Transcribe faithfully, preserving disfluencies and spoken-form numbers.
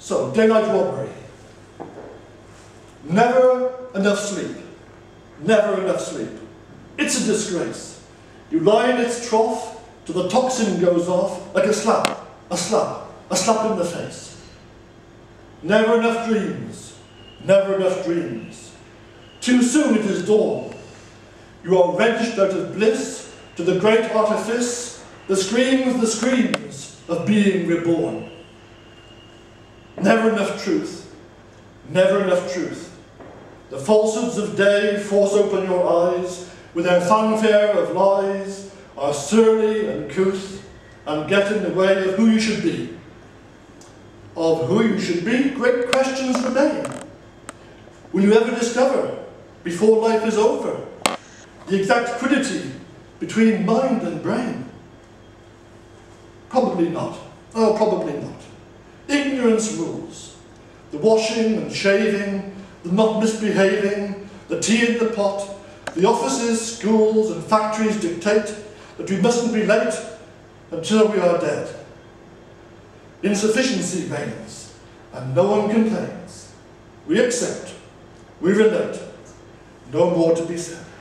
So, Daylight Robbery. Never enough sleep. Never enough sleep. It's a disgrace. You lie in its trough till the toxin goes off like a slap, a slap, a slap in the face. Never enough dreams. Never enough dreams. Too soon it is dawn. You are wrenched out of bliss to the great artifice, the screams, the screams of being reborn. Never enough truth. Never enough truth. The falsehoods of day force open your eyes with their fanfare of lies, are surly and couth, and get in the way of who you should be. Of who you should be, great questions remain. Will you ever discover, before life is over, the exact quiddity between mind and brain? Probably not. Oh, probably not. Ignorance rules. The washing and shaving, the not misbehaving, the tea in the pot, the offices, schools, and factories dictate that we mustn't be late until we are dead. Insufficiency reigns, and no one complains. We accept. We relate. No more to be said.